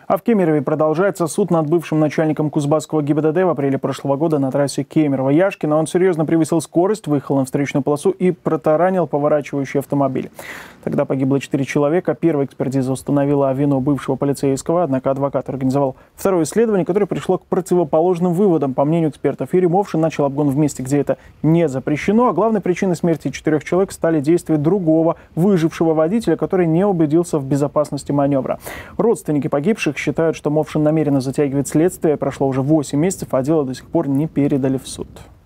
А в Кемерове продолжается суд над бывшим начальником Кузбасского ГИБДД в апреле прошлого года на трассе Кемерово-Яшкино. Он серьезно превысил скорость, выехал на встречную полосу и протаранил поворачивающий автомобиль. Тогда погибло 4 человека. Первая экспертиза установила вину бывшего полицейского, однако адвокат организовал второе исследование, которое пришло к противоположным выводам. По мнению экспертов, Юрий Мовшин начал обгон в месте, где это не запрещено, а главной причиной смерти 4 человек стали действия другого выжившего водителя, который не убедился в безопасности маневра. Родственники погибших считают, что Мовшин намеренно затягивает следствие. Прошло уже 8 месяцев, а дело до сих пор не передали в суд.